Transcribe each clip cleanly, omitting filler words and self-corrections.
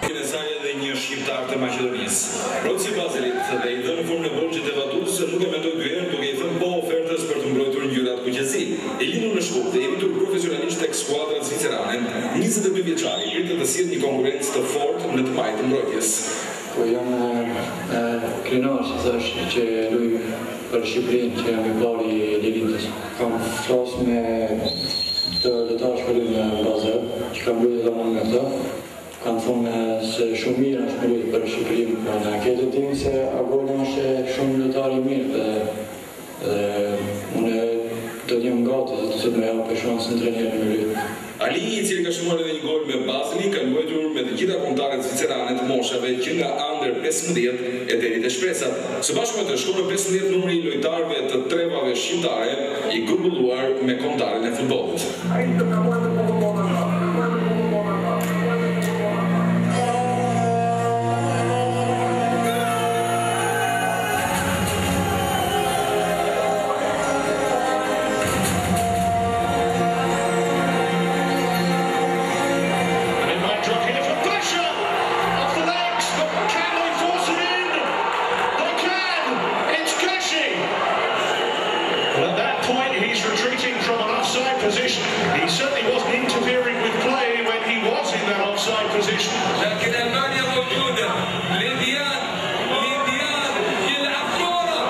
e saj edhe një shqiptar të Maqedonisë. Rocsi Bazelit dhe i dhënë fund në borxhet e Vaduz nuk e mendoi dy herë duke i thënë po ofertës për të mbrojtur ngjyrat kuqezi. E lindur në Shkup dhe i rritur profesionalisht tek skuadra zvicerane, 22 vjeçari pritet të sjellë një konkurrencë të fortë në të majtë mbrojtjes. Po jam krenar që thash që luj për Shqipërinë që jam i pari i Lirindës. Kam flasë me të lojtarë shkollim në Bazel, që kam luajtur edhe me këta. Kam thonë se shumë mirë është me luajtur për Shqipërinë, por në këtë tim se Agoli është shumë lojtar i mirë dhe unë do të jem gati të më japë shansën trajnerit me luajtur. Ali, i cili ka shmuar edhe një gol me Bazeli, ka luajtur me të gjitha kombëtarët zvicerane të moshave që nga under 15 e deri te shpresat. Së bashku me të shkon në 15 numri i lojtarëve të trevave shqiptare i grumbulluar me kombëtarën e futbollit. Position. He certainly wasn't interfering with play when he was in that offside position. لكن ألمانيا موجودة. ليديان يلعب كورة.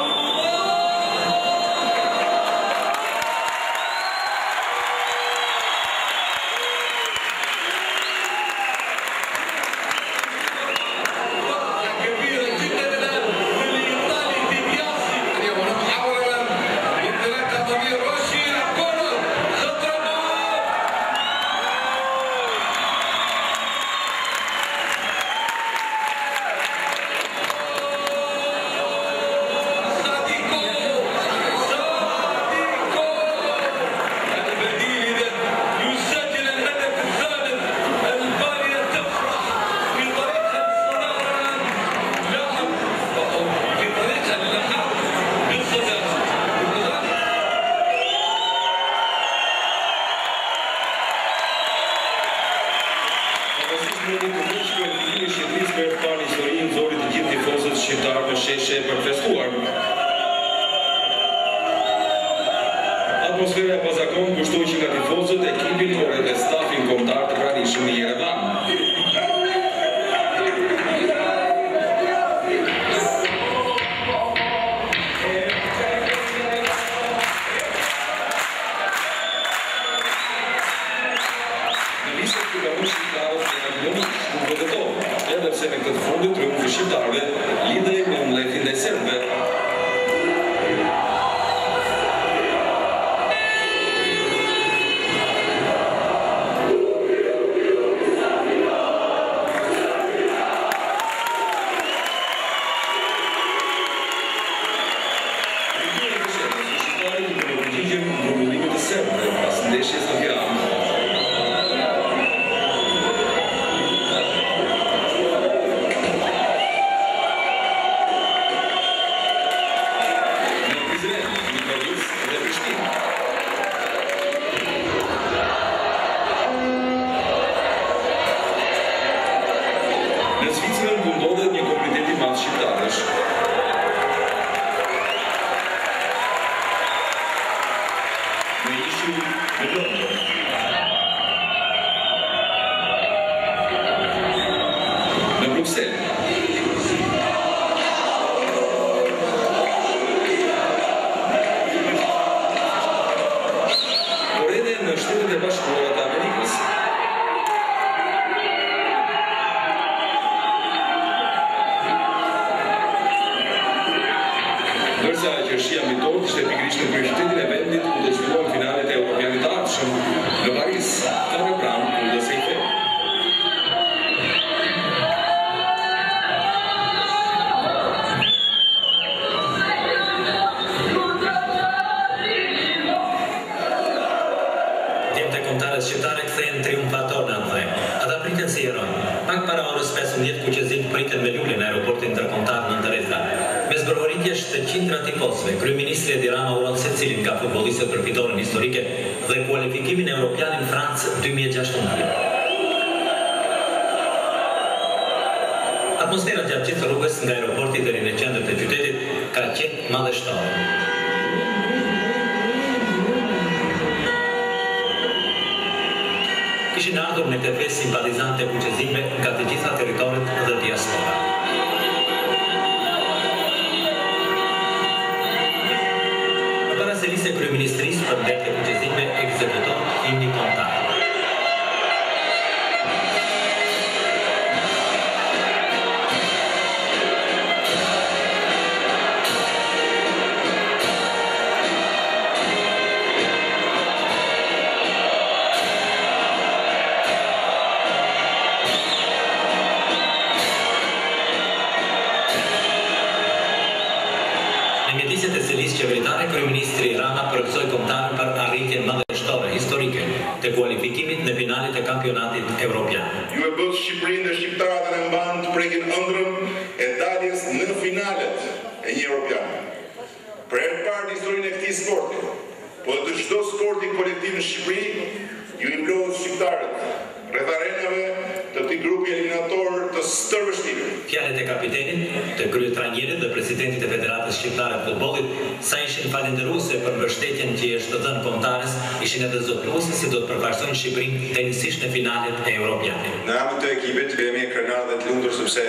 كبيرة جدا الآن للإيطالي دي بياسي. محاولة لانطلاقة ضمير روشي يلعب كورة. Atmosfera e pazakon kushtoi që nga tifozët, ekipin, por edhe stafin kombëtar të pranishëm në Yerevan. Në listën të kaluar shqiptarët janë lënë shumë vëdëtorë, edhe pse me këtë fundit triumfi shqiptarëve lidhej me mbledhjen e serbëve. Ndërsa qershia mbi tokë ishte pikërisht në kryeqytetin e vendit ku do zhvillohen finalet e Europianit të ardhshëm në Paris, ka pranë fundës së Eiffel. Tiemte kombëtarët shqiptarë kthehen triumfator në atë. Ata priten si heronj. Pak para orës 15 kuqezit priten me lule në aeroportin ndërkombëtar në Tereza. Mes bërhoritjesh të qindra tifozëve, kryeministri Edi Rama uron secilin nga futbollistët për fitoren historike dhe kualifikimin evropian në Francë 2016. Atmosfera gjatë gjithë rrugës nga aeroporti deri në qendër të qytetit ka qenë madhështore. Kishin ardhur në këtë festë simpatizantë të kuqezimve nga të gjitha territoret dhe diaspora. Përpara serisë e kryeministrisë për mbledhje të kuqezimve ekzekuton himni kombëtar. Mjedisjet e selisë qeveritare, kryeministri Rama përgëzoi kombëtarën për arritjen madhështore historike të kualifikimit në finalet e kampionatit evropian. Ju e bët Shqipërinë dhe shqiptarët në mban të prekin ëndrrën e daljes në finalet e një evropian. Për herë të parë në historinë e këtij sporti, po dhe të çdo sporti kolektiv në Shqipëri, ju i mblodhët shqiptarët rreth arenave të këtij grupi eliminator të stërvështirë. Fjalët e kapitenit, të kryetrajnerit dhe presidentit të Federatës Shqiptare të Futbollit, sa ishin falënderuese për mbështetjen që i është dhënë kombëtarës, ishin edhe zotëruese se do të përfaqësojnë Shqipërinë tenisisht në finalet e evropiane. Në emër të ekipit jemi krenar dhe të lumtur sepse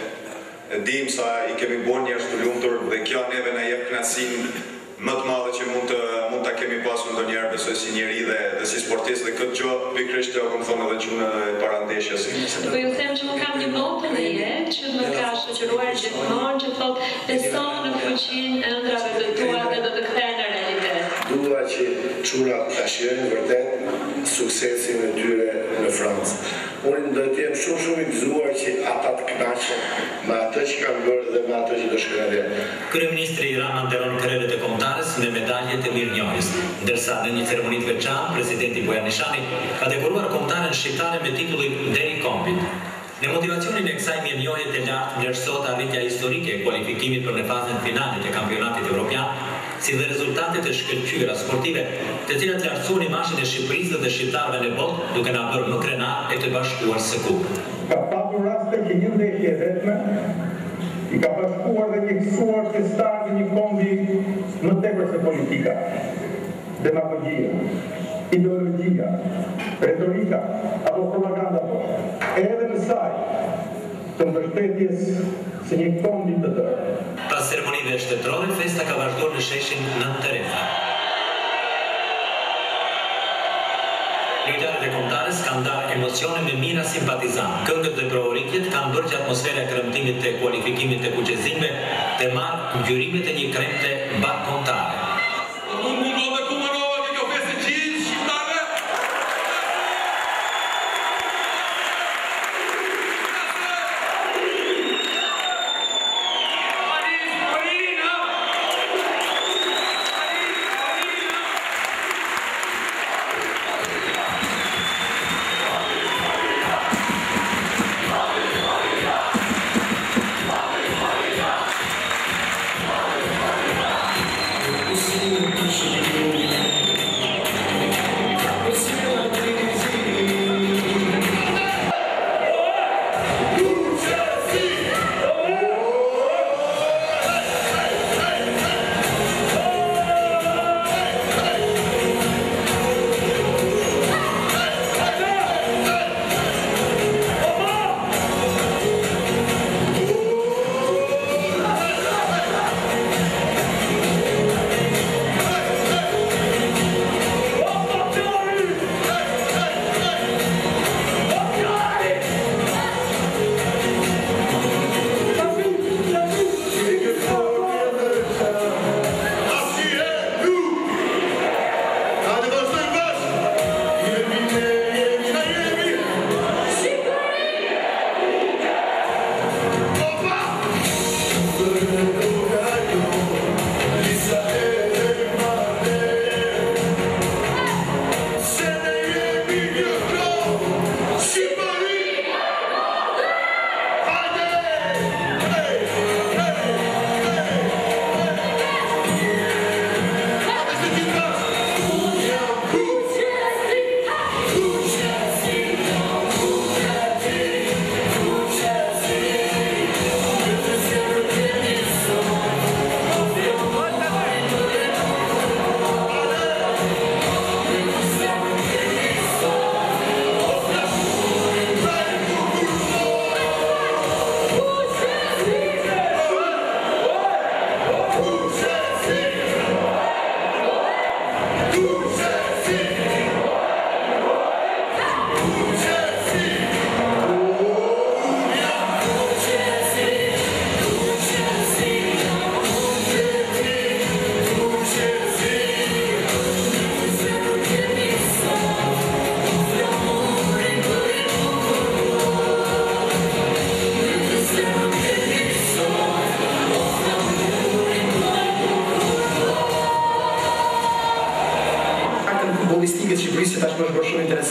dim sa i kemi bën njerëz të lumtur dhe kjo neve na jep kënaqësinë më të madhe që mund ta kemi pasur ndonjëherë, besoj si njeri dhe si sportist, dhe këtë gjë pikërisht e kam thënë edhe çunë para ndeshjes. Po ju them që më kam një motë në jetë që më ka shoqëruar gjithmonë që thotë beso në fuqinë e ëndrave të tua dhe do të kthehen në realitet. Dua që çurat ta shijojnë vërtet suksesin e tyre në Francë. Unë do të jem shumë i gëzuar që ata të kënaqen me atë që kanë bërë dhe me atë që do shkojnë. Kryeministri Rama nderon krevet e kombëtarës me medaljet e mirënjohjes, ndërsa në një ceremoni të veçantë presidenti Bujar Nishani ka dekoruar kombëtaren shqiptare me titullin Deri kombit. Në motivacionin e kësaj mirënjohje të lartë vlerësohet arritja historike e kualifikimit për në fazën finale të kampionatit evropian, si dhe rezultatet e shkëlqyera sportive, të cilat lartësuan imazhin e Shqipërisë dhe shqiptarëve në botë, duke na bërë më krenar e të bashkuar së kubë. Ka pasur raste që një ndeshje e vetme i ka bashkuar dhe njëksuar të startë një kombi më tepër se politika, demagogjia, ideologjia, retorika apo propaganda poshtë. Edhe në saj të mbështetjes se një kombi të tërë. Pas ceremonive shtetërore, festa ka vazhduar në sheshin Nën Teresa. Lojtarët e kombëtarës kanë ndarë emocione me mijëra simpatizantë. Këngët dhe provoritjet kanë bërë që atmosfera e kremtimit të kualifikimit të kuqezimve të marrë ngjyrimet e një kremte bashkëkombëtare.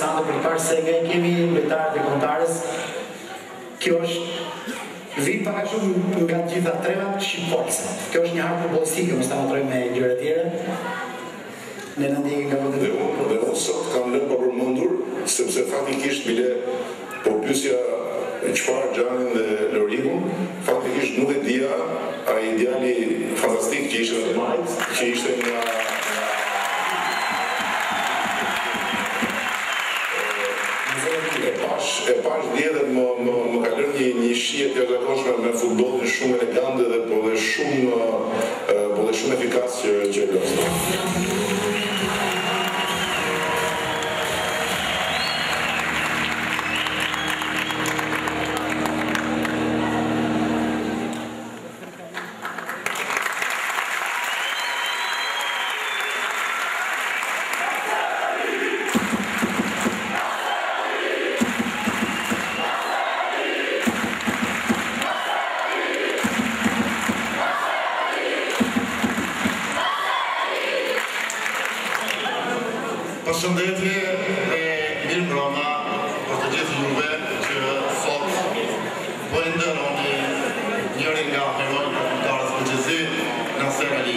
interesante për të parë se nga i kemi lojtarët e kontarës, kjo është vit pak a shumë nga të gjitha trevat shqipforse. Kjo është një harë futbollistike, mos ta motroj me gjëra tjera. Ne në ndjekin nga vëndë. Dhe unë sot kam lënë pa përmendur, sepse faktikisht bile po pyesja çfarë Xhanin dhe Lorikun, faktikisht nuk e dija ai ideali fantastik që ishte nga e pash djetet më ka lërë një shije të jashtëzakonshme me futbollin shumë elegante dhe po dhe shumë efikas që lësë. Përshëndetje e mirë mbrëma për të gjithë juve që sot po e nderoni njërin nga herojtë e kombëtarës Buxhezi, Naser Ali.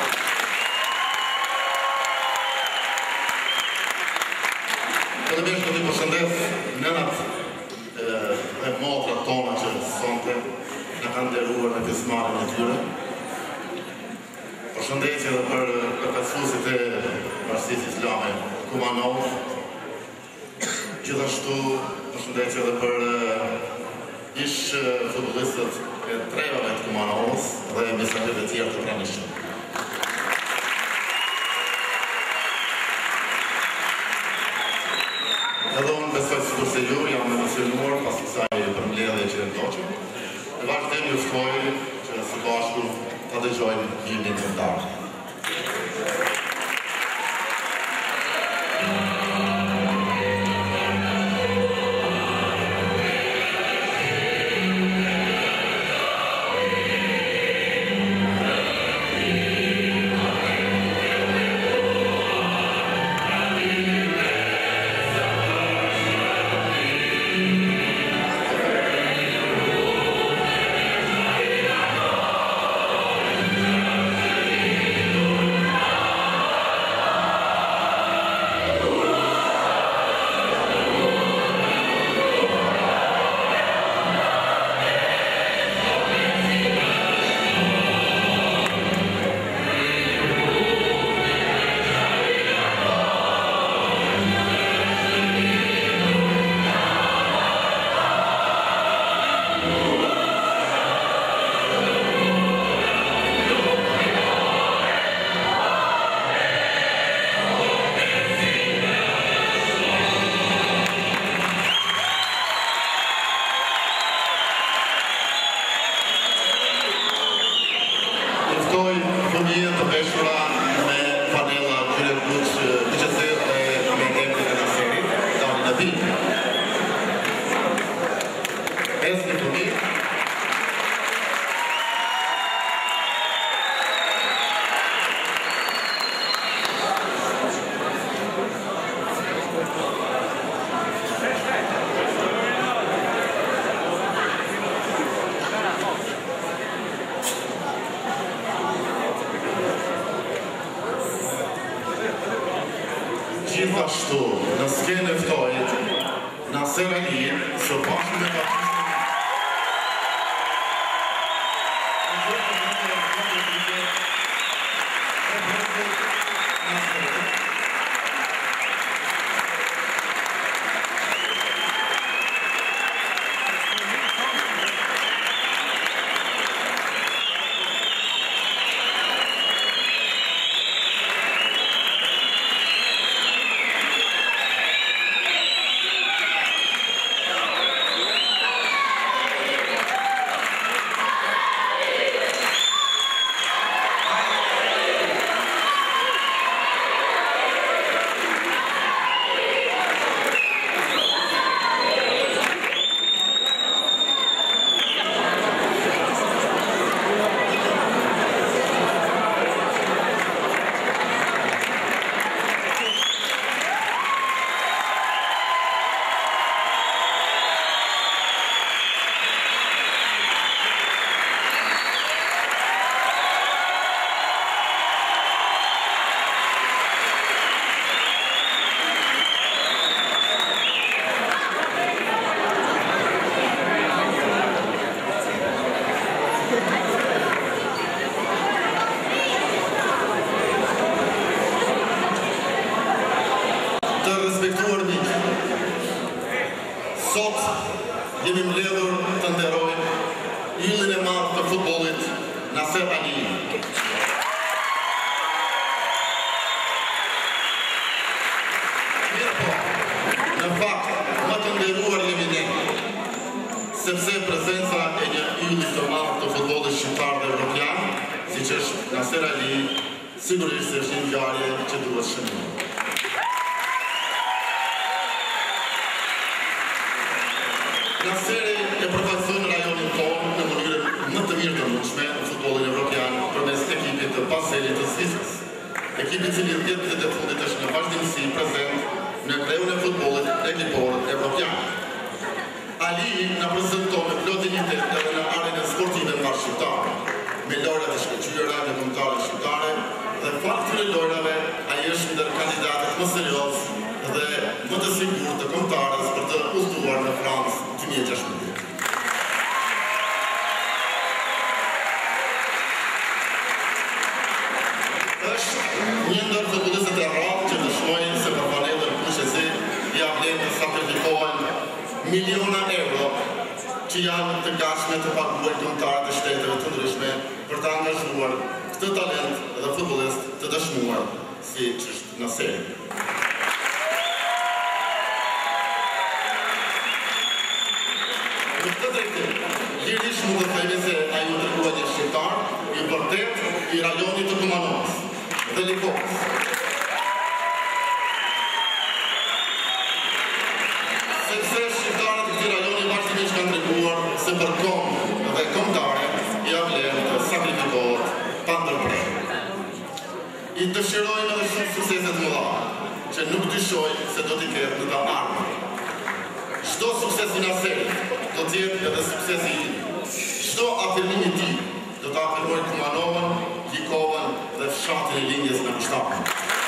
Fillimisht do t'i përshëndes nënat e motrat tona që sonte na kanë nderuar me pjesëmarrjen e tyre. Përshëndetje edhe për përfaqësuesit e Partisë Islame Kumanov. Gjithashtu përshëndetje edhe për ish futbollistët e trevave të Kumanovës dhe mesazhet e tjerë të pranishëm. Edhe unë besoj sikurse ju jam emocionuar pas kësaj përmbledhje që ndoqëm. Dhe vazhdim ju ftoj që së bashku ta dëgjojmë himnin kombëtar. Gjithashtu, në skenë ftojit, Naser Ali, së bashku me Sot jemi mbledhur të nderojmë yllin e madh të futbollit, Nasser Ali. Në fakt, më të nderuar jemi ne, sepse prezenca e një ylli të madh të futbollit shqiptar dhe evropian, siç është Nasser Ali, sigurisht është një ngjarje që duhet shënuar. Nasseri e përfaqëson rajonin tonë në mënyrën më të mirë të mundshme në futbollin evropian përmes ekipit të paselit të Zvicrës. Ekipi i cili 10 vitet e fundit është në vazhdimsi prezent në kreun e futbollit ekipor evropian. Ali na prezanton me plot dinjitet edhe në arenën sportive në shqiptare, me lojra të shkëlqyera në kombëtare shqiptare dhe fakti i lojrave ai është ndër kandidatët më serioz dhe më të sigurt të kombëtarës për të udhëtuar në Francë 2016. Është një ndër futbollistët e rrallë që dëshmojnë se për panelën kushezi ja vlen të sakrifikohen miliona euro që janë të gatshme të paguajnë kombëtarët e shteteve të ndryshme për të angazhuar këtë talent dhe futbollist të dëshmuar si ç'është Nasseri. Në këtë drejtim, lirisht mund të themi se ai u tregua një shqiptar i vërtet i rajonit të Kumanovës dhe Likovës. Sepse shqiptarët e këtij rajoni vazhdimisht kanë treguar se për kombë dhe kombëtare ja vlen të sakrifikohet pa ndërprerje. I dëshirojmë edhe shumë suksese të mëdha, që nuk dyshoj se do t'i ketë në të ardhmen. Çdo sukses i Nasserit do të jetë edhe suksesi i tij. Çdo afirmim i tij do të afirmojë Kumanovën, Likovën dhe fshatin e lindjes në Kushtatin.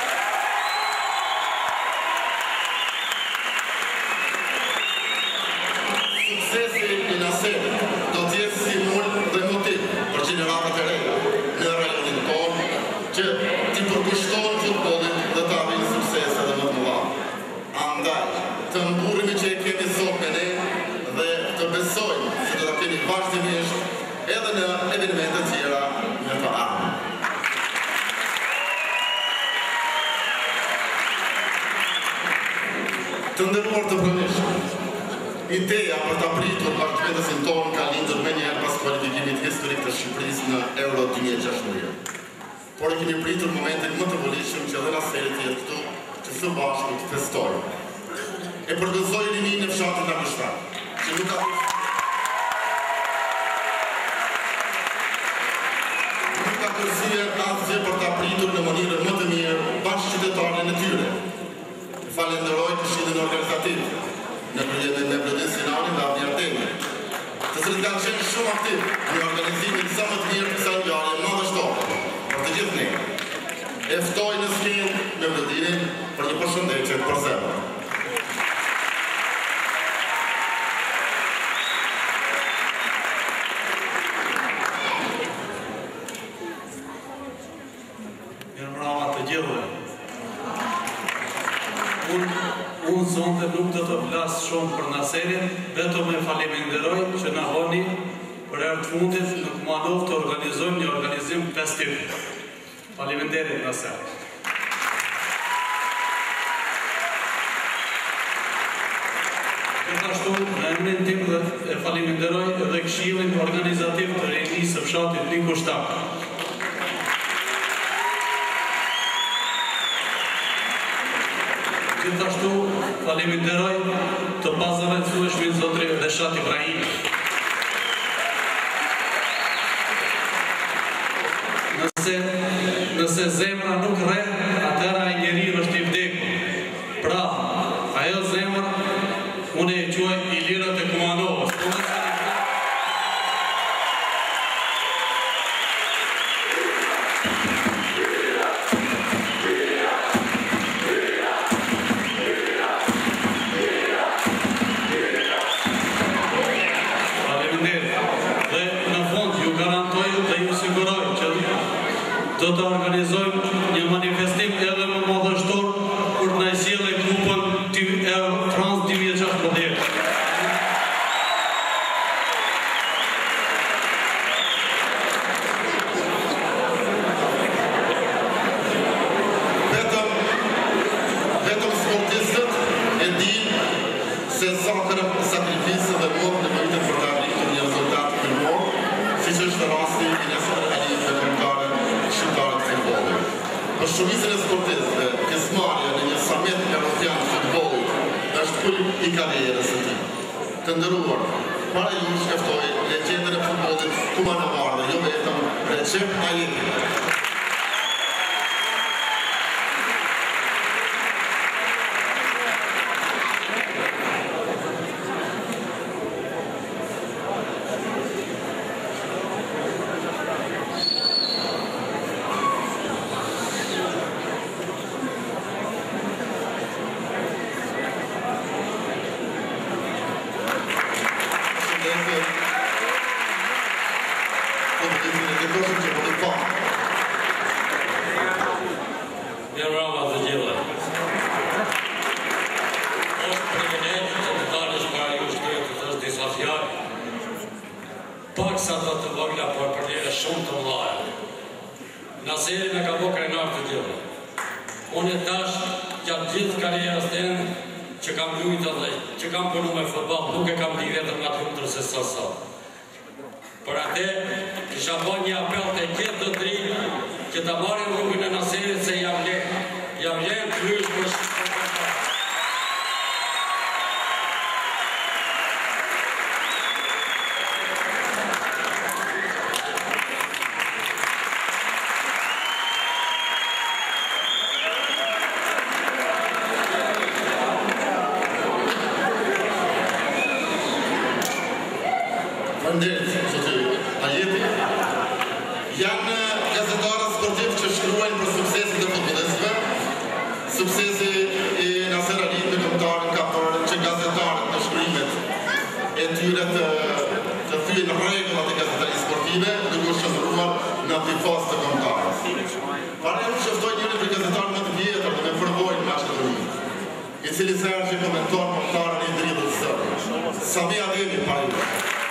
Suksesi i Nasserit do të jetë stimul dhe motiv për gjeneratat e reja në rajonin tonë që t'i përkushtojnë futbollit dhe të arrijnë suksese dhe më të mëdha. Andaj, të mburrimi që e kemi sot me ne dhe të besojmë se do ta kemi vazhdimisht edhe në evente të tjera në të ardhmen. Të nderuar të pranishëm, ideja për të pritur bashkëpunësin tonë ka lindur menjëherë pas kualifikimit historik të Shqipërisë në Euro 2016. Por e kemi pritur momentin më të volitshëm që edhe Nasseri të jetë këtu, që së bashku të festojë. E përgëzoj rinin në fshatin në Kushtat, që nuk ka kërcyer asgjë për të pritur në mënyrën më të mirë bashkëqytetarën e tyre. Falenderoj Këshillin Organizativ në kryeën me Bledin Sinani dhe Avni Artemi, të cilët kanë qenë shumë aktiv në organizimin sa më të mirë të kësaj ngjarje madhështore për të gjithë ne. E ftoj në skenë me Bledinin për një përshëndetje të përzemër. Unë sonte nuk do të flas shumë për Nasserin, vetëm e faleminderoj që na honi për herë të fundit në Kumanovë të organizojmë një organizim festiv. Faleminderit Nasser. Gjithashtu në emrin tim dhe e faleminderoj edhe Këshillin Organizativ të rinisë së fshatit në Kushtat. Gjithashtu faleminderoj të pazartësueshmin zotrin Deshat Ibrahim. Nëse zemra nuk rre, atëra ai njeriu është i vdekur. Pra, ajo zemër unë e quaj Ilirët e Kumanovës. Do të organizojmë një manifestim edhe më madhështor për të na sjellë grupën France 2016. pasërë sakrificë dhe mod në mëjtën për të arritur një rezultat këllmor, si që është rasti i nësër e një vetëmtare shqiptare të futbollit. Për shumicën e sportistëve, pjesëmarrja në një summit evropian të futbollit është pull i karrierës së tij. Të nderuar, para ju shkaftoj legjendën e futbollit kumanovar, jo vetëm Recep Tayyip. Paksa do të vogla, por për njëre shumë të mëdha. Naseri me ka bo krenar të gjithë. Unë e tash gjatë gjithë karierës të enë që kam lujtë dhe që kam punu me futbol, nuk e kam di vetëm nga të hundër se sot. Për atë, kisha bo një apel të gjithë të tri që të marrin rrugën e Naserit se jam lenë të lysh për shumë. Janë gazetarë sportiv që shkruajnë për suksesin e futbollistëve. Suksesi i Naser Alit në këmbëtarin ka për që gazetarët në shkrimet e tyre të thyen rregullat e gazetarisë sportive, duke u shndruar në tifaz të këmbëtarës. Para ju shoftoj njërin për gazetarë më të vjetër dhe me përvojnë Maqedoni, i cili thërë që komenton portarën e dridhës së. Sami Ademi para ju.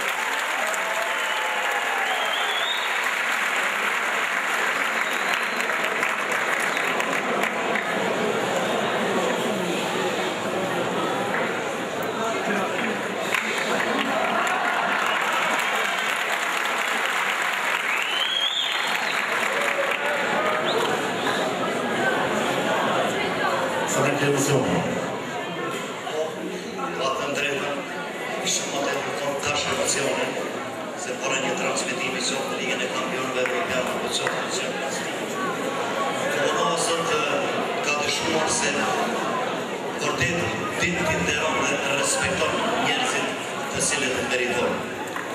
Patëm drejta, shumë më të përton tash emocione, se pora një transmitimi qoftë në Ligën e Kampionëve Evropianë apo qoftë në Champions League. Kuvënova sot ka dëshmuar se vërtet ditë të nderon dhe respekton njerëzit të cilët e meritojnë.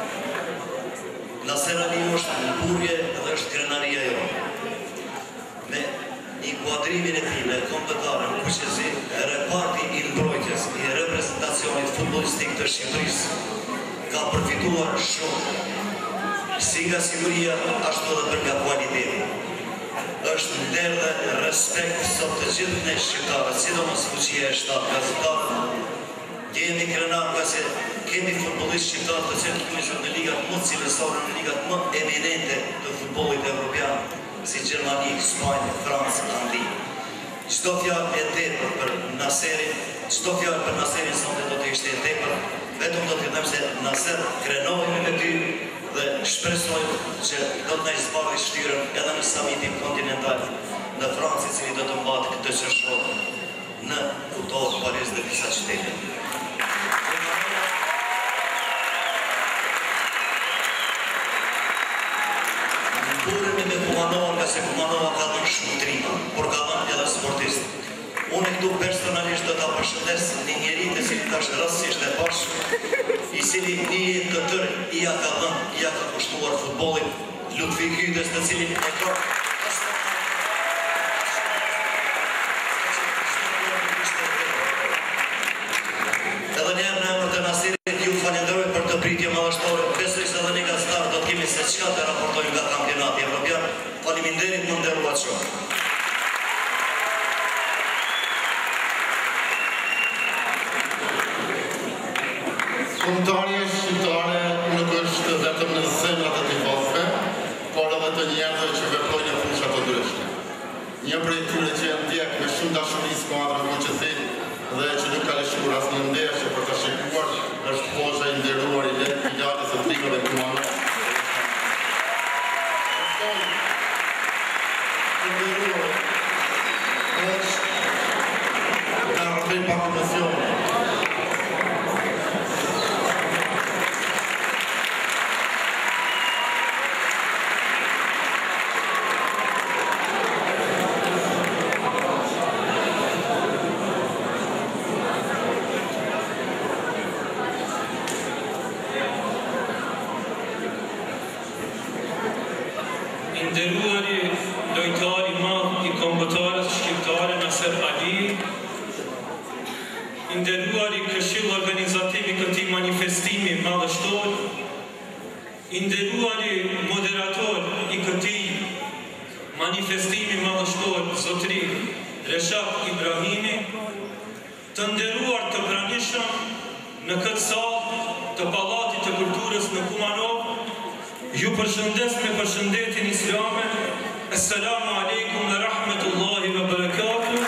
Naser Ali është në burje dhe është krenaria jonë. Me inkuadrimin e tij në kombëtarën kuqezi, reparti i mbrojtjes i reprezentacionit futbollistik të Shqipërisë ka përfituar shumë, si nga siguria ashtu edhe për nga kualiteti. Është nder dhe respekt sot të gjithë ne shqiptarët, sidomos fuqia e 7 gazetarë. Jemi krenar nga se kemi futbollistë shqiptarë të cilët luajnë në ligat më cilësore, në ligat më eminente të futbollit evropian, si Gjermani, Spanjë, Francë, Angli. Çdo fjalë e tepër për Naserin, çdo fjalë për Naserin sonte do të ishte e tepër, vetëm do të them se Naser krenohemi me ty dhe shpresojmë që do të na zbardhë shtyrën edhe në samitin kontinental në Francë, i cili do të mbahet këtë qershor në Kutoh, Paris dhe disa qytete. Buremi me Kumanova, nga se Kumanova ka dhënë shumë trima, por ka dhënë edhe sportist. Unë këtu personalisht do ta përshëndes një njeri të cili tash rastësisht e pash, i cili një jetë të tërë i ja ka kushtuar futbollit, Lutfi Kydes, të cilin e ka edhe njerë në emër të Naserit ju falenderoj për të pritje madhështore. Besoj se edhe një gazetar do të kemi se çka të raportojmë nga kampionati evropian. Faleminderit, më nderuat shumë. Kombëtarja shqiptare nuk është vetëm në zemrat e tifozëve, por edhe të njerëzve që veprojnë në fusha të ndryshme. Një prej tyre që e ndjek me shumë dashuri skuadrën kuqezi dhe që nuk ka lëshuar asnjë ndeshje për të shikuar nderuari lojtar i madh i kombëtarës shqiptare Naser Ali, i nderuari këshill organizativ i këtij manifestimi madhështor, i nderuari moderator i këtij manifestimi madhështor zotëri Reshat Ibrahimi, të nderuar të pranishëm në këtë sallë të Pallatit të Kulturës në Kumanov, ju përshëndes me përshëndetin islame. Assalamu alaikum wa rahmatullahi wa barakatuh.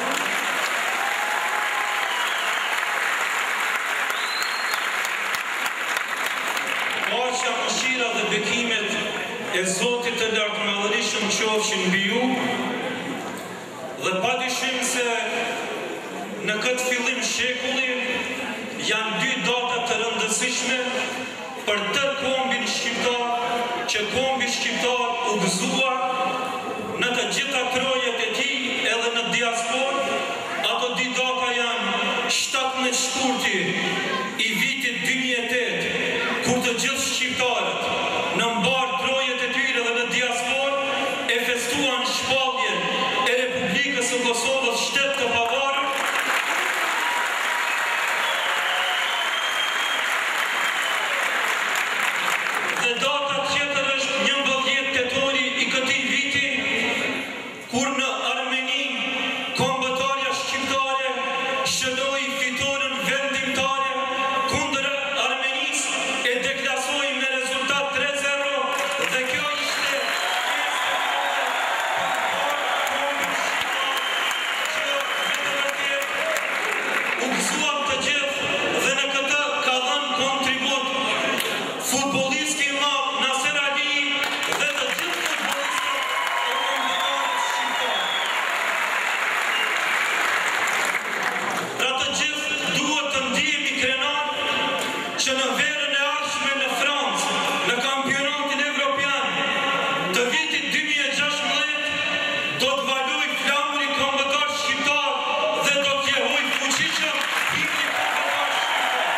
Paqja, mëshira dhe bekimet e Zotit të Lartëmadhërisëm qofshin mbi ju, dhe padyshim se në këtë fillim shekulli janë dy data të rëndësishme për tërë kombin shqiptar, që kombi shqiptar u gëzuar në të gjitha trojet e tij edhe në diasporë. Ato dy data janë 17 shkurti i vitit 2008, kur të gjithë shqiptarët në mbar trojet e tyre dhe në diasporë e festuan shpalljen e Republikës së Kosovës shtet të pavarur. Dhe data tjetër është 11 tetori i këtij viti, kur në Armeni kombëtarja shqiptare shënoi fitoren vendimtare kundër Armenisë e deklasoi me rezultat 3-0, dhe kjo ishte u gëzuam të gjithë, dhe në këtë ka dhënë kontribut futbollisti i madh Naser Ali dhe të gjithë futbollistët e kombëtarës shqiptar. Pra të gjithë duhet të ndihemi krenar që në verën e ardhshme në Francë, në kampionatin evropian të vitit 2016, do të valoj flamuri kombëtar shqiptar dhe do të jehoj fuqishëm himni kombëtar shqiptar.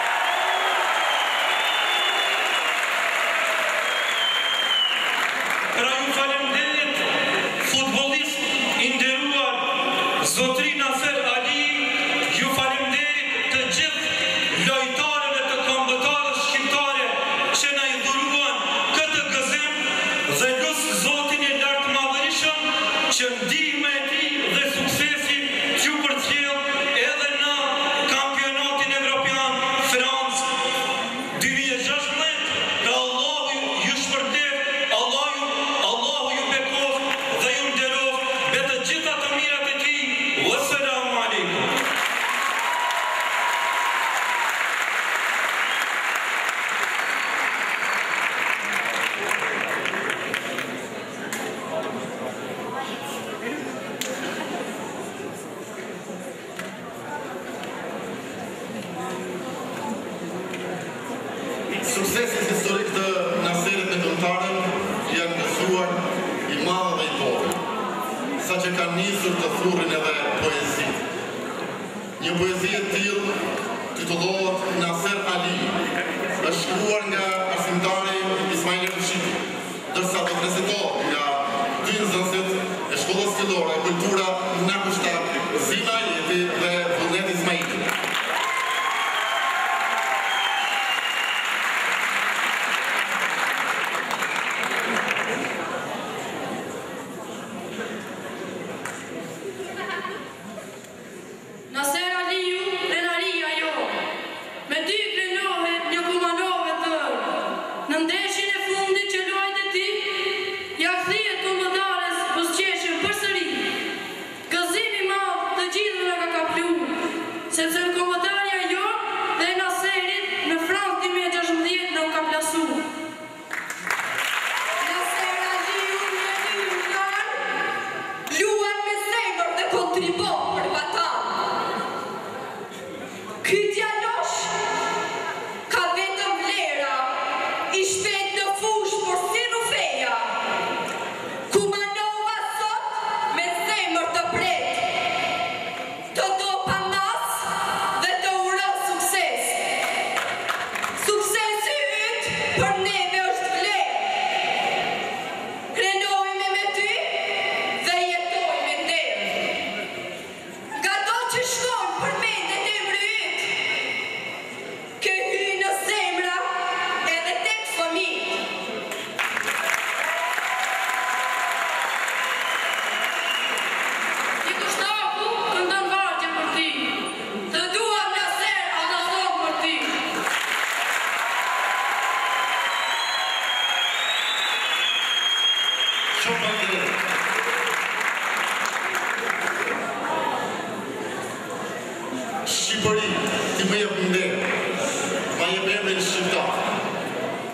Pra ju falemnderit futbollist i nderuar zotri Naser Ali, ju falemnderit të gjithë lojtarëve të kombëtarës shqiptare që na i dhuruan këtë gëzim, dhe lut Zotin e Lartëmadhërisëm që ndihma e tij dhe suksesi t'ju përcjell edhe në kampionatin evropian Francë 2016. Pra Allahu ju shpërblet, Allahu ju bekoft dhe ju nderoft me të gjitha të mirat e tij. Wassalamu alaikum. Sukseset historik të Naserit me këngëtarën janë gëzuar i madh dhe i vogël, sa që kanë nisur të thurrin edhe poezi. Një poezi e tillë titullohet Naser Ali, është shkruar nga arsimtari Ismail Erdushiti, ndërsa do të recitohet nga dy nxënësit e shkollës fillore e kultura në Kushtat, Zima Jeti dhe Vullnet Ismaili. Naser Aliu dhe Naria jo, me ty krenohet një Kumanove tërë, në ndeshjen e fundit që luajt e ti, ja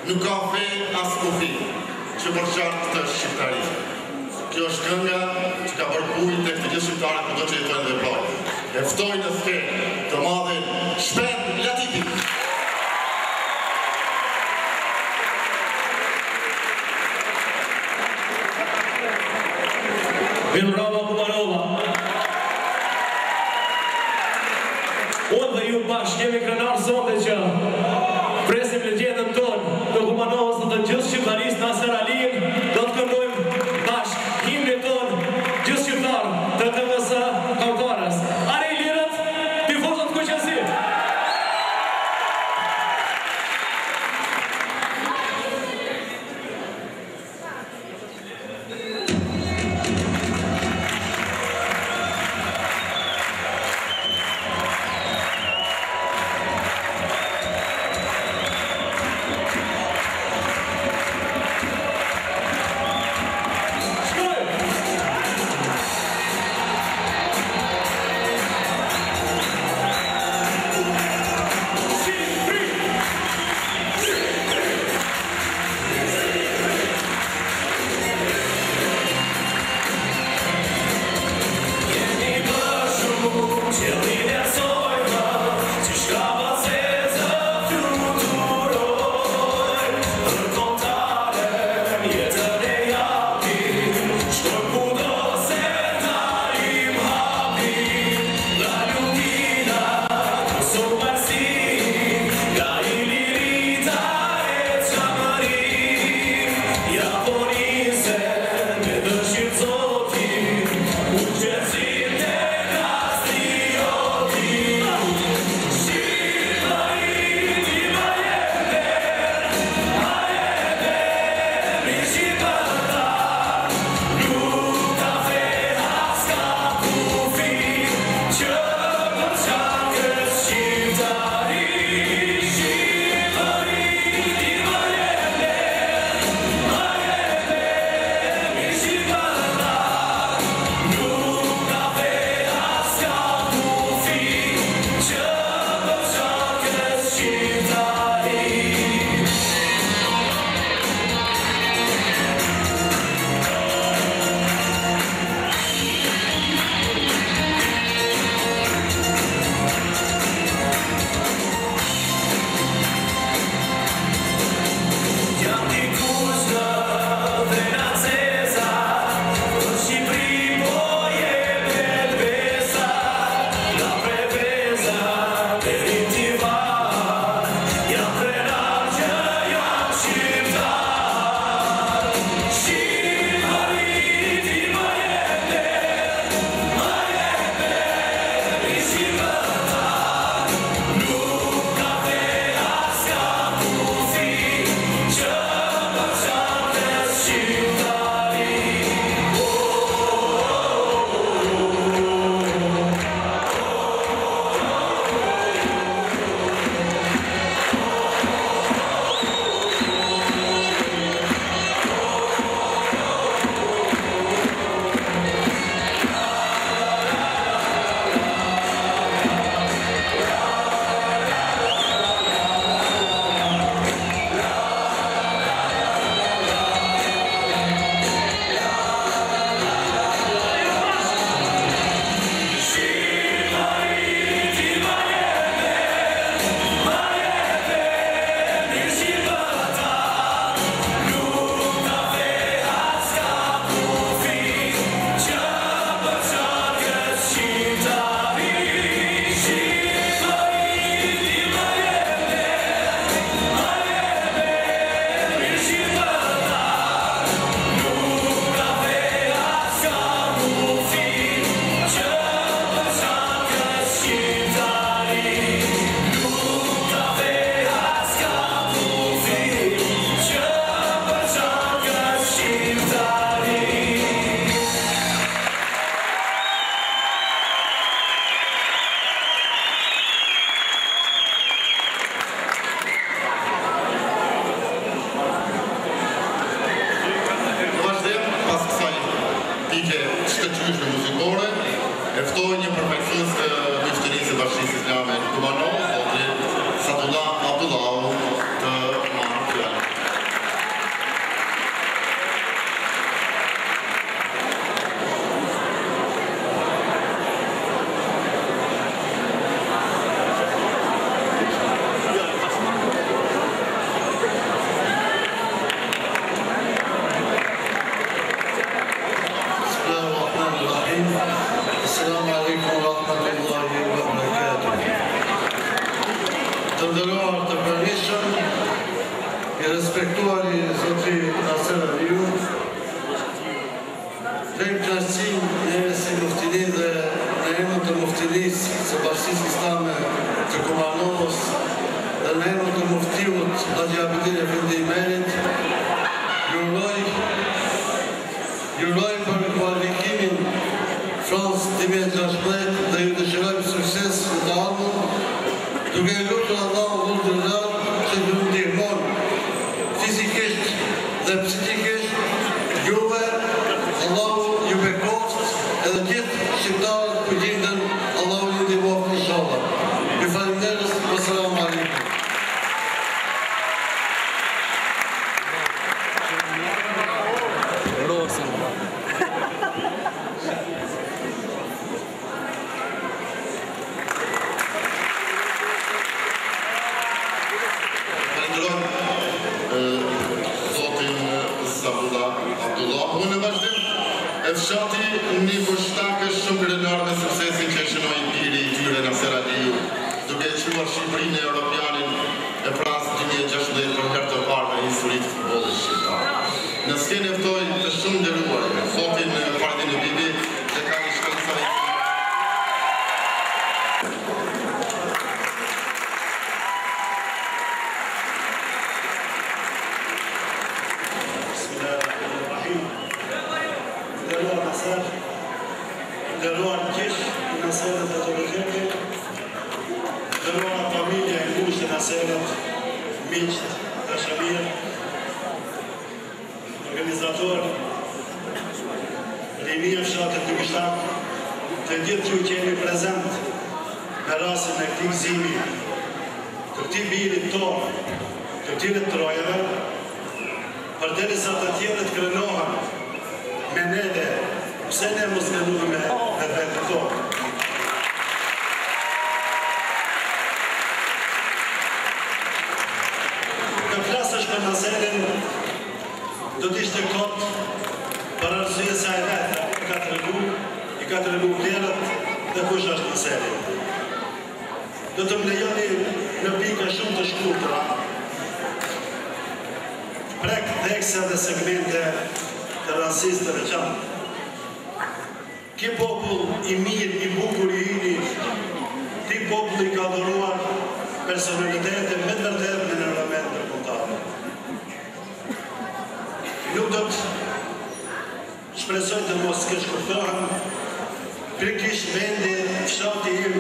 nuk ka fe as kufi që përqartë këtë shqiptarisë. Kjo është kënga që ka përkujt të këtë gjithë shqiptarët kudo që jetojnë dhe plojnë. E ftoj në skenë të madhe Shpet Latifi. Bravo Kumanova. Unë dhe ju bashkë kemi krenar sonde që presim legjendën tonë të Kumanovës të gjithë shqiptarisë Naser Aliin, do të këndojmë bashkë himnin tonë gjithë shqiptarë të TMS Kautarës. Are i lirët, tifozët Kuqezi! të nderuar të pranishëm, i respektuari zotri Naser Aliu, drejt kënaqësinë neve si muftini dhe në emër të muftinisë së Bashkisë Islame të Kumanovës dhe në emër të muftiut Haxhi Abidin Efendi Imerit, juroj për kualifikimin France 2016 dhe ju dëshirojmë sukses në të ardhmen, duke lutur Allahun Dhul Xhelal që ju ndihmon fizikisht dhe psikikisht juve, Allahu ju bekoft edhe gjithë shqiptarët ku gjenden, Allahu ju ndihmoft inshallah. Ju falenderoj, wassalamu alaikum. Fshati një bështakës shumë krenar me suksesin që shënoj biri i tyre Naser Aliu, duke quar Shqipërinë e Europianin e prasë 2016 për herë të parë në historitë futbollit shqiptar. Në skenë ftoj të shumë nderuar, zotin Fardin Bibi, që ka një shkencaj. Nderuar gjithë Naserët e të rëgjeke, nderuar familja e ngushtë e Naserët, miqët, dashamirë, organizatorë, rinia fshatit në Gështak, të gjithë ju që jemi prezent në rastin e këtij gëzimi, të këtij birit tonë, të këtyre trojave, përderisa të tjerët krenohen me neve, pse ne mos krenohem me vetë tonë. Të flasësh për Naserin, do t'ishte kot për arsye se ai vetë i ka tregu vlerët dhe kush është Naseri. Do të më lejoni në pika shumë të shkurtra, prek thekse dhe segmente të rasistë të veçantë. Ki popull i mirë, i bukur i hini, ti popull i ka dhuruar personalitete me të vërtet në nërëmet të kontare. Nuk do të shpresoj të mos keq kuptohem, pikërisht vendi fshati im,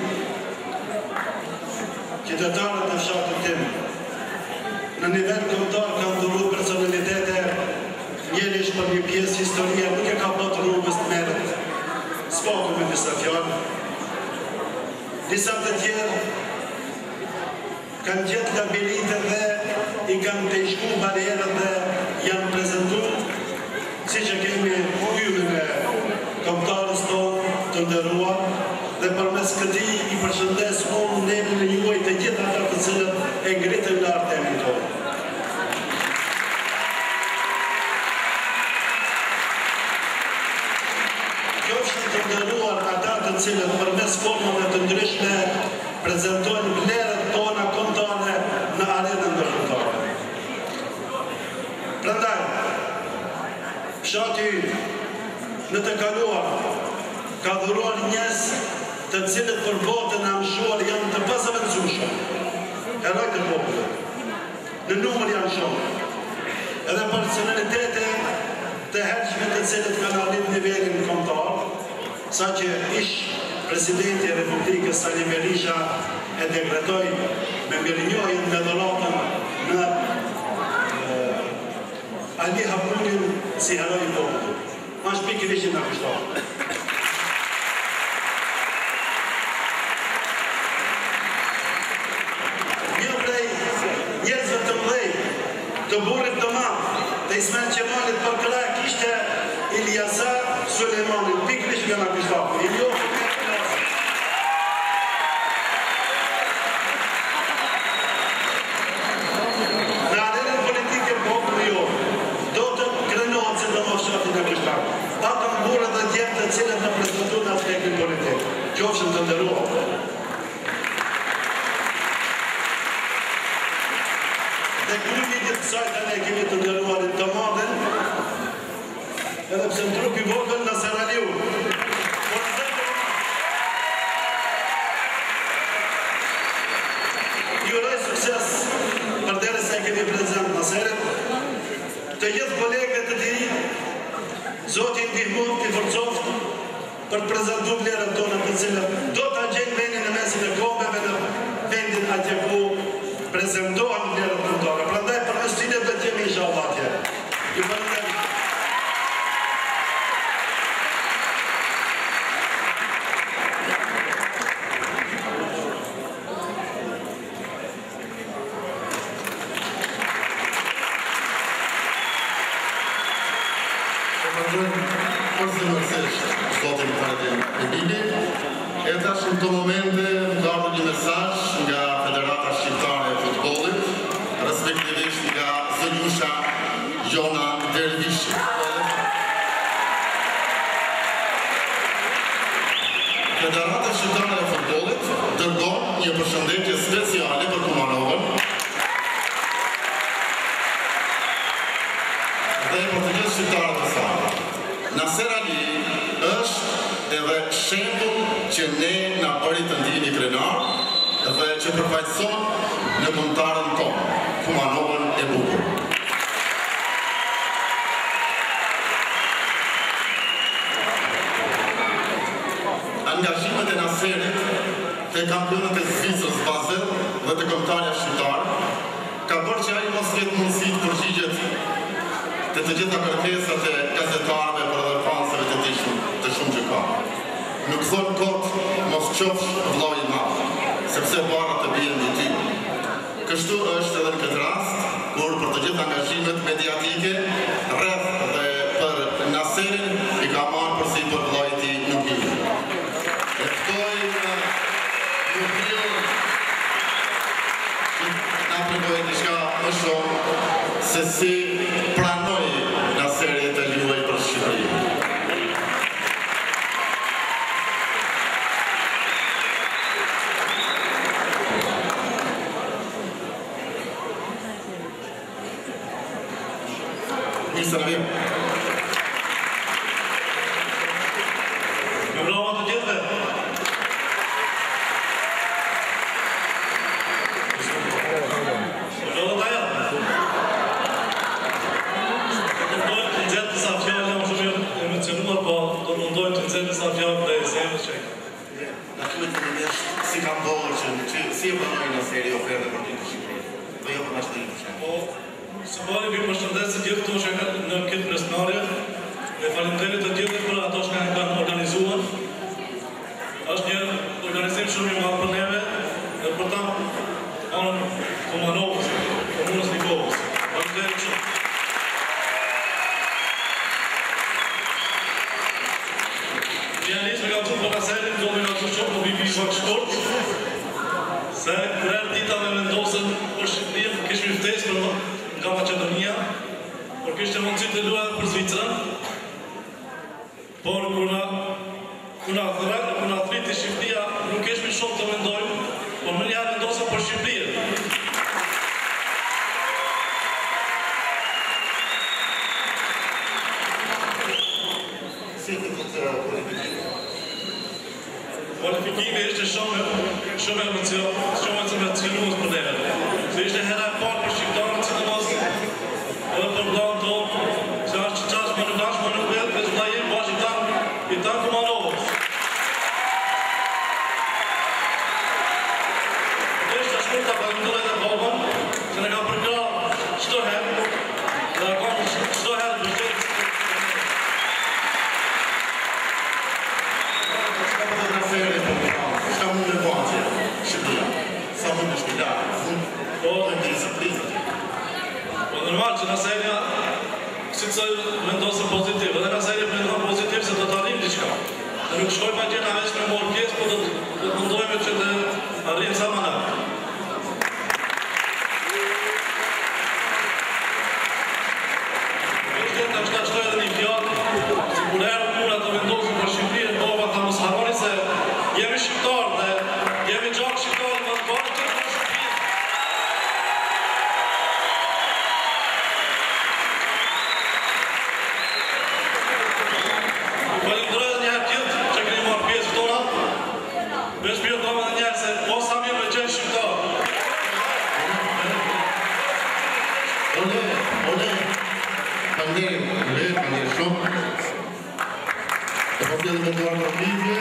qytetarët e fshatit tim, në nivel kombëtar kanë dhuruar personalitete, njërish për një pjesë historia nuk e ka bërë rrugës të merret. S'paku me disa fjallë. Disa të tjerë kanë gjetë labilite dhe i kanë të ishku barierët dhe janë prezentu, si që kemi hymën e kombëtarës tonë të nderuar, dhe përmes këti i përshëndes unë nevën e juaj të gjitha ata të cilët e ngritën lartë emrin tonë. Të nderuar ata të cilët përmes formave të ndryshme prezentojnë vlerët tona kombëtare në arenën ndërkombëtare. Prandaj, fshati në të kaluar ka dhuruar njerëz të cilët për botën e mësuar janë të pazaventshëm. Heroj të popullit. Në numër janë shumë. Edhe personalitete të hershme të cilët kanë arritur nivelin kombëtar, sa që ish presidenti e Republikës Sali Berisha e dekretoj me mirënjohjen me dhuratën në Ali Hapunin si heroj i popullit. Është pikërisht në kushtor. Një prej njerëzve të mëdhej, të burrit të madh, të Ismail Qemalit për krah kishte Ilyasa Sulejmanin, pikërisht nga kushtor. Në arenën politike populli jo, do të krenohet se do mos shohin në kushtor. Patëm burrë dhe djemë të cilët në prezentu në aspektin politik. Qofshin të nderuar. Dhe kulmi një të kësaj tani e kemi të nderuarit të madhen, edhe pse në trupi vogël Naser Aliu. Ju uroj sukses përderisa e kemi prezant Naserin, të gjithë kolegët të tij, Zoti ndihmoft, i forcoft për të prezantuar vlerat tona të cilat do ta gjejnë vendin në mesin e kombeve në vendin atje ku prezentohen vlerat tona. Prandaj për mësinë do të jemi inshallah atje. Ju falenderoj. Në këto momente ka ardhur një mesazh nga Federata Shqiptare e Futbollit, respektivisht nga Zënjusha Jona Dervishi. Federata Shqiptare e Futbollit dërgon një përshëndetje speciale për Kumanovën dhe për të gjithë shqiptarët e saj. Naser Ali është edhe shembull që ne na bëri të ndihemi krenar dhe që përfaqëson në kombëtarën tonë, Kumanovën e bukur. Angazhimet e Naserit te kampionët e Zvicrës Basel dhe te kombëtarja shqiptar ka bërë që ai mos ketë mundësi të përgjigjet te të gjitha kërkesat e gazetarëve për edhe fansëve të shumë që ka. Nuk thonë kot mos qofsh vllai i madh, sepse barrat të bien mbi ty. Kështu është edhe në këtë rast, kur për të gjithë angazhimet mediatike rreth dhe për Naserin i ka marrë përsipër vllai i tij Nuhiu. E ftoj Nuhiu që na tregoj diçka më shumë se si pranoi Naseri të luajë për Shqipërinë. Mirëmbrëma. Mirëmbrëma të gjithëve. Mirëmbrëma të aja. Mundojnë të nxjerr disa fjalë, jam shumë emocionuar, po do mundojnë të nxjerr disa fjalë prej zemrës që na thuhet të nesh si ka ndodhur që si e pranoi Naseri ofertën për të Shqipërisë. Po jo për mashtrim. Po së pari vi përshëndes të gjithë këto që në këtë presnarje dhe faleminderit të gjithë për ato që kanë organizuar. Është një organizim shumë i madh për neve dhe për ta anën Kumanovës, komunës Nikovës. Faleminderit shumë. Realisht me ka të për Naserin, do me nga të shumë, po vi pak shkort, se kërër dita me vendosën për Shqipërinë, kishme ftesë për nga Macedonia, por kishte mundësi të luajë për Zvicrën, por kur na thriti Shqipëria, nuk kishme shumë të mendojmë, por më njëherë vendosën për Shqipërinë. Kualifikimi ishte shumë emocionues për neve. Se ishte hera e parë për shqiptarët sidomos edhe për vllain tonë, se është çast më nuk është më nuk vetë, veç vllai im bash i tan Kumanovës. Ishte shkurt ta falenderoj edhe babën, që ne ka përkrah çdo herë, dhe akon çdo herë vërtet. Shka mund me bëndje, Shqipëria, sa mund me shpillarë, po dhe në disiplinët. Po normal që Naseri, si të vendosë pozitiv, edhe Naseri vendosë pozitiv se do të arrim diçka. Dhe nuk shkoj pa gjena veç me morë pjesë, po do të mundojme që të arrim sa më lartë. Të është ta qëtoj edhe një fjallë, si kur herë puna të vendosë për Shqipërinë, baba ta mos harroni se jemi shqiptarë dhe jemi gjak shqiptarë më të bërë që të Shqipërinë. Panderi shumë. E po tjetë me duar në lidhje.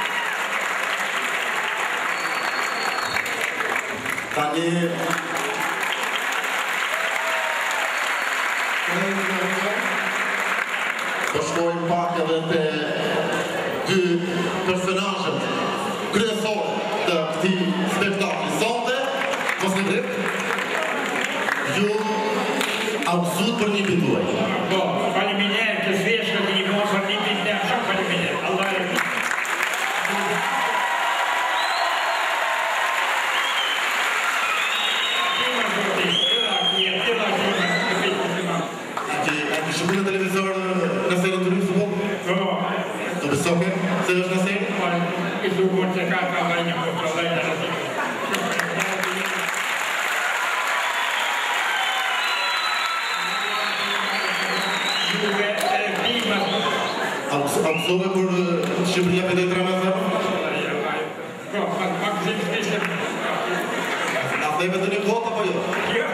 Tani... Po shkojmë pak edhe të dy personazhet kryesor të këtij spektakli sonte. Mos në drejt. Ju absolut për një bituaj. Po, faleminderit të zveshët të një mos për një bituaj, shumë faleminderit. Allah e rëmi. A ki shumë në televizor në serën të rrëmë së po? Po. Të besoke? Se është në serë? Po, i dukur që ka një kontrolaj në rëzim. Apsove për Shqipëria për të Ramazan? Po, pak zimë të kishëm. A thejme të një kohë, apo jo? Jo.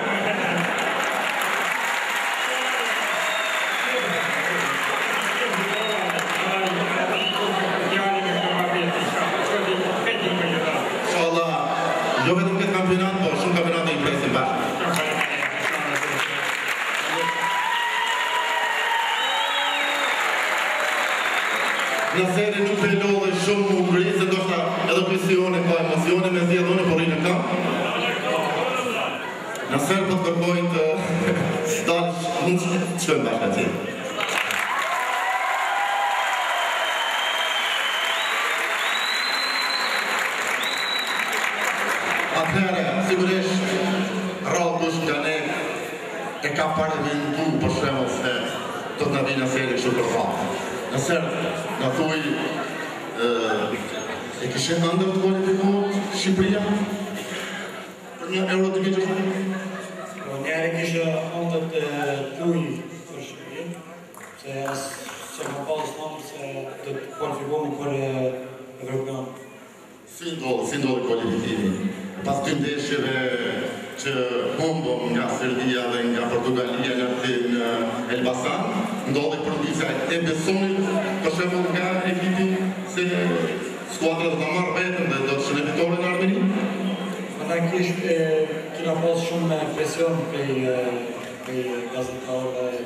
Inshallah, jo vetëm këtë kampionat, po shumë kampionate i presin bashkë. Në seri nuk të lodhe shumë më ngri, se ndoshta edhe kwestione ka emocione me zi edhe unë po rinë kam. Në seri po të kërkojnë të dalësh mund që të shkojnë bashkë ati. Atëhere, sigurisht, rrallë kush nga ne e ka parlamentu për shemë se do të në vinë në seri kështu për fatë. Nësër, në thuj, e kishe ndër të kualifikohet Shqipëria për një Euro 2016? Njëre kishe ndër të thuj për Shqipëria, se asë më pasë ndër se të kualifikohet për Evropian. Si ndodhë kualifikimi? Pas të ndeshjeve që humbëm nga Serbia dhe nga Portugalia në Elbasan, ndodhë përndisa e besonit për shembull nga ekipi se skuadra do të marrë vetën dhe do të shënë fitore në Armeni? Ata kina pas shumë presion për gazetarëve,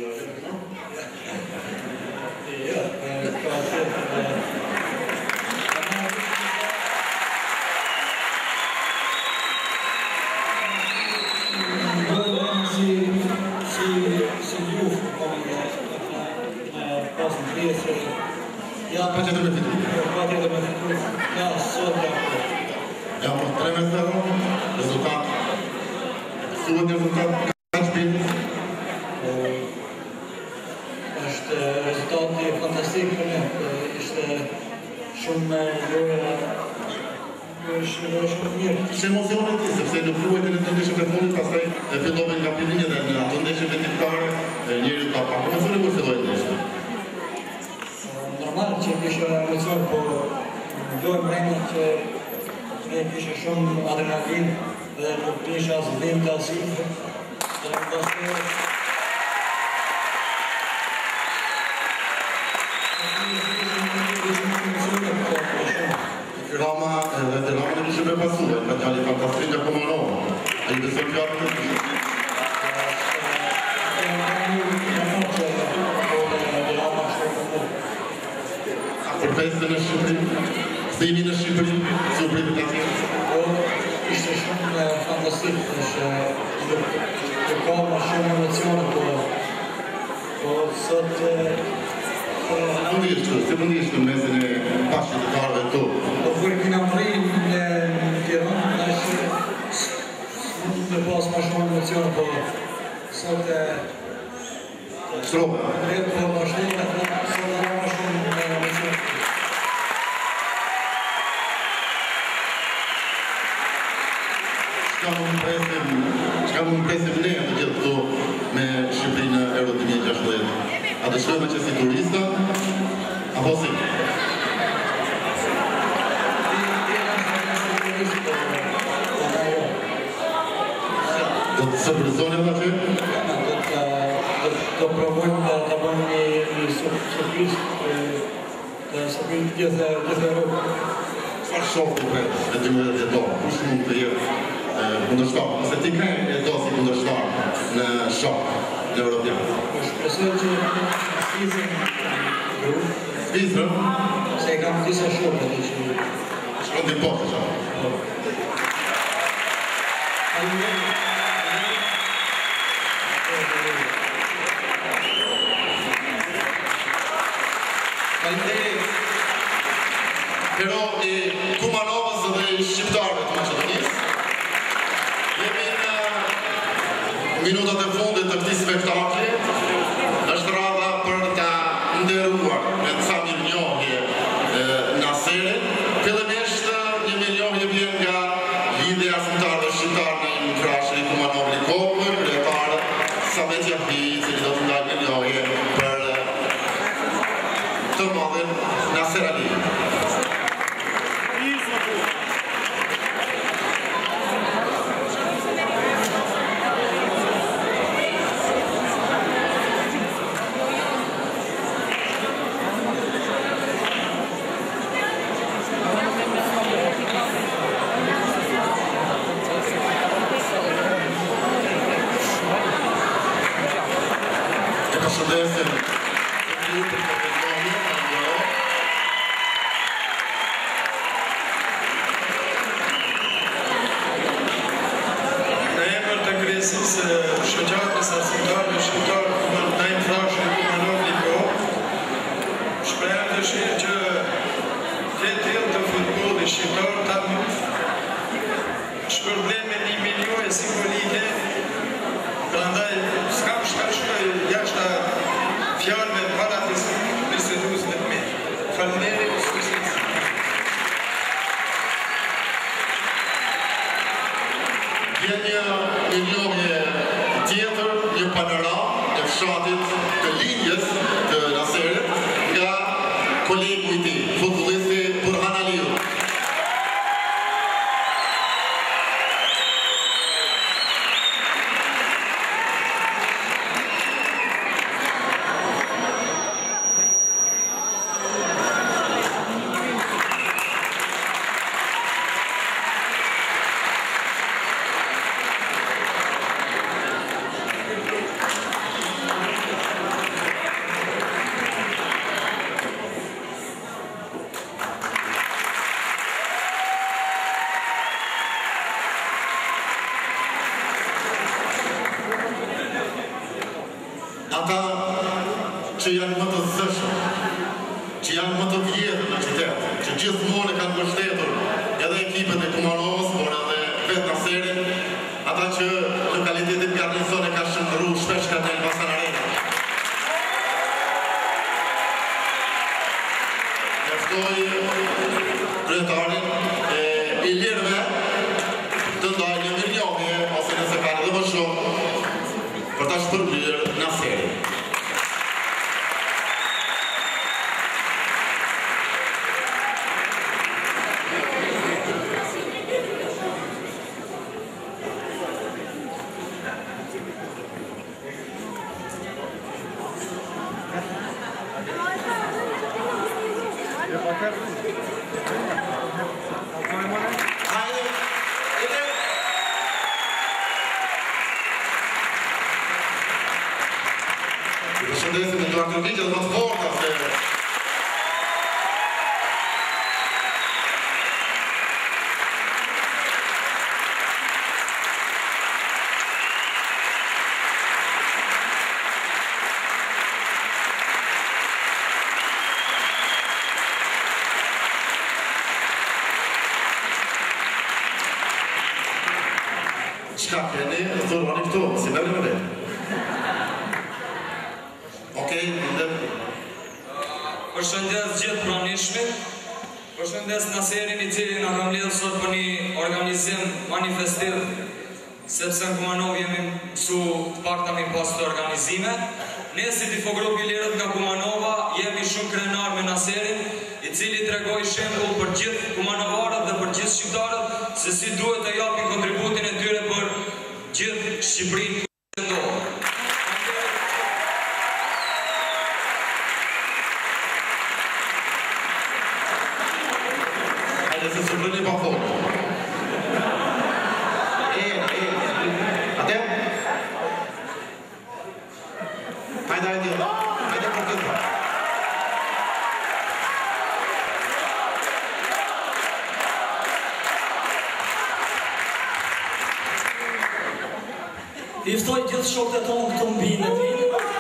Ja, pa tjetër me fitu. Pa tjetër me fitu. Ja, sot ja. Ja, po 3-0, rezultat. Suhet një rezultat ka shpitës. Është rezultati fantastik për ne. Ishte shumë lojë. Shumë mirë. Që emocionet ti, sepse në fluet e në të ndeshjeve të fundit, pastaj e fillove nga pidinje dhe në ato ndeshjeve timtare, njëri ka pak emocione kur filloi ndeshja. Normal që kishe emocion, po dojmë rejnë që ne kishe shumë adrenalin dhe nuk kishe asë dhim të asim. Dhe në bashkë... Rama në kishe me pasuve, ka gjali fantastik nga Komarova. A i besoj fjallë të kishe. Përpesë në Shqipëri, thimi në Shqipëri, së bëjtë të atjerë? Ishte shumë fantastik, ka ma shumë emocione, po sot... Si më ndishtë në mesin e bashkët të tarëve të tu? Po kërë kina mëri në Tiranë, në pas ma shumë emocione, po sot e... Shtrobe? Po ma shumë, sot e ma shumë emocione. Çka më presim ne të gjithë këtu me Shqipërinë në Euro 2016? A të shkojmë që si turista, apo si? Do të surprizoni edhe aty? Do provojmë të bëjmë një surprizë të surprizë gjithë Europë. Çfarë shoh ti pret në 2010? Kush mund të jetë kundërshtar? Ose ti ke Edo si kundërshtar në shok në Europian? Shpresoj që Zvicrën grup. Zvicrën? Se kam disa shokë aty që... Shkon t'i poshtë, që? Pero i Kumanovës dhe i shqiptarëve të Maqedonisë, jemi në minutat e fundit të këtij spektakli, është radha për ta nderuar me ca mirënjohje Naserin. Fillimisht një mirënjohje vjen nga lidhja arsimtarëve shqiptar në një krahashëri Kumanov-Likovë, kryetare Samet Japi, i cili do të ndajë mirënjohje për të madhin Naser Ali. Që janë më të zëshëm, që janë më të vjetër në qytet, që gjithmonë e kanë mbështetur edhe ekipet e Kumanovës, por edhe vetë Naserin, ata që lokalitetin Garnizon e ka shëndëru shpesh ka në Elbasan Arena. Njoftoj kryetarin e Ilirëve të ndajë një mirënjohje, ose nëse kanë edhe më shumë, për ta shpërblyer Naserin. Përshëndesim në duar të rëgjit më të forta se... Qka keni, të thuroni këtu, si mërë në vetë. Përshëndes gjithë pranishmit, përshëndes Naserin i cili nga kam lidhë sot për një organizim manifestiv, sepse në Kumanov jemi mësu të pak të mi pas të organizime. Ne si tifogrupi Ilirët nga Kumanova jemi shumë krenar me Naserin, i cili tregoj shembull për gjithë kumanovarët dhe për gjithë shqiptarët se si duhet të japin kontributin e tyre për gjithë Shqipërinë ku ndodhet. Hajde se së bëni pa folë. Atë? Hajde. Hajde për këtë. I ftoj gjithë shokët e tonë këtu mbi në vinë.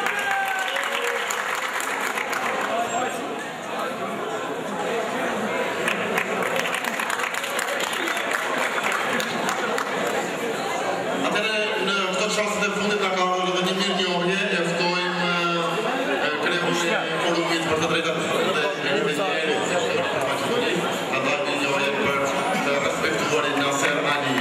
Çastet e fundit na ka ardhur edhe një mirë njohje, e ftojmë krehun e forumit për të drejtat e njerëzit në Maqedoni, ata një njohje për të respektuarin Naser Ali.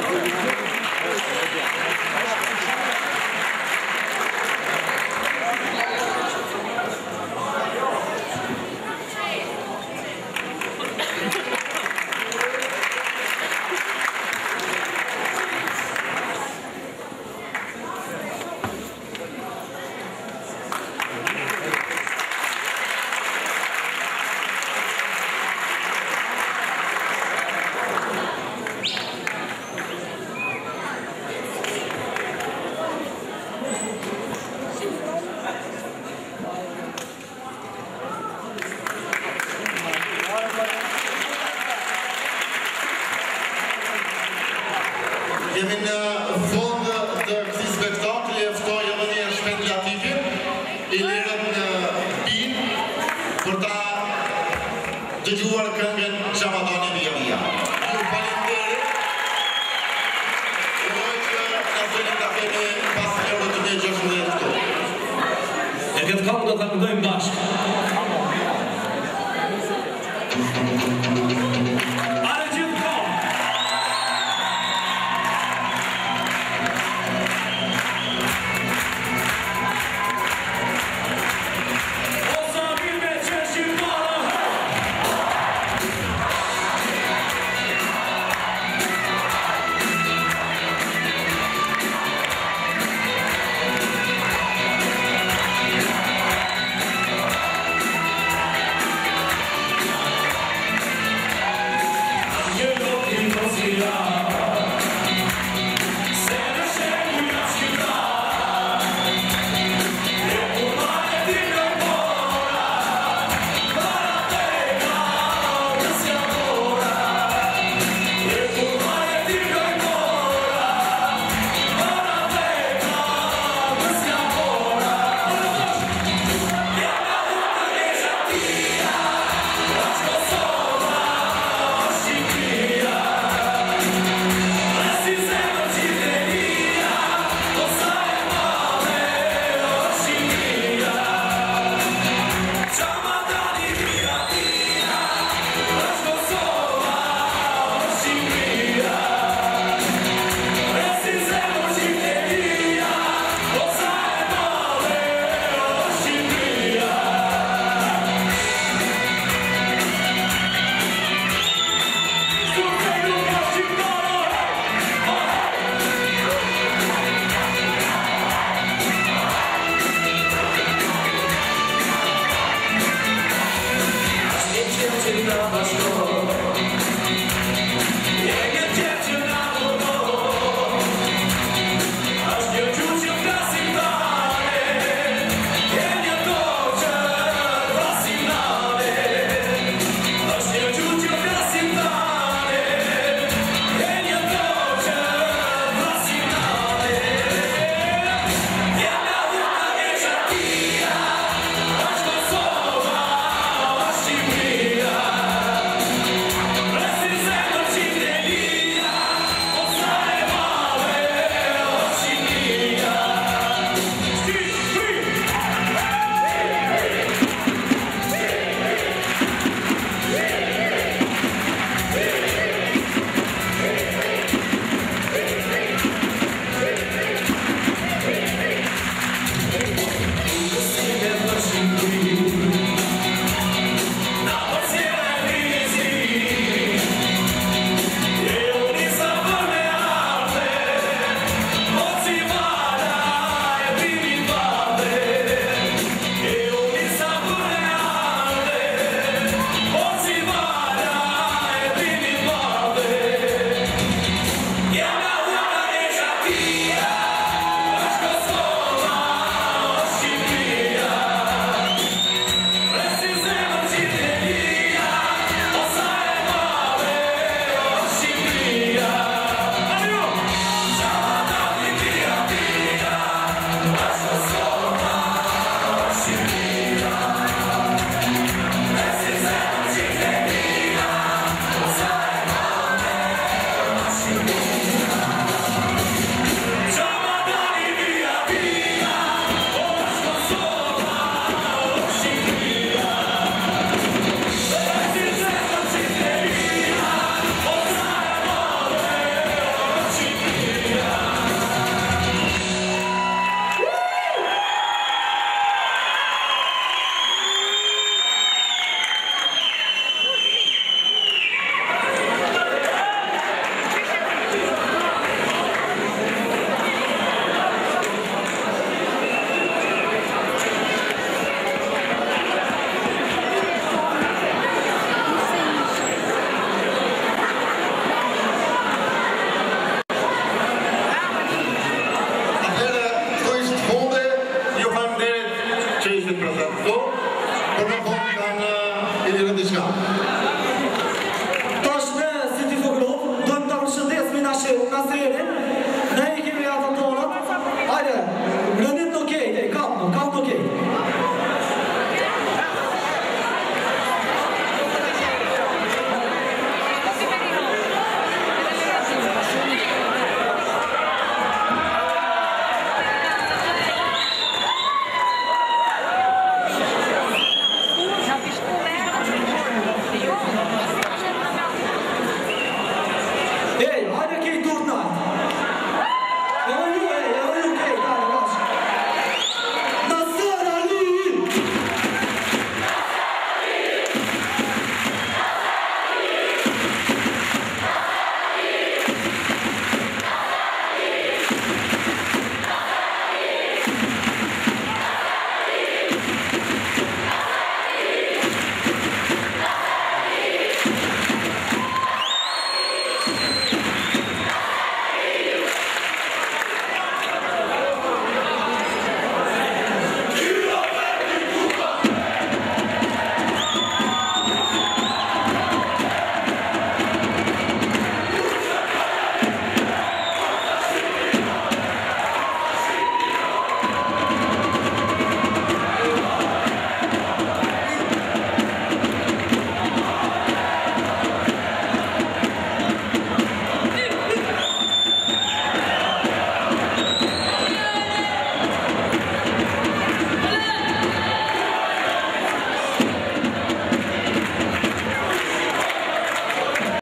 Jemi në fund të këtij spektakli, e ftoj edhe një herë Shpend Latifin, i lirët në binë për ta dëgjuar këngën Çamadani Via Via. Ju faleminderit. Uroj që na vjen ta kemi pas Euro 2016 këtu. E këtë kapë do të këndojmë bashkë.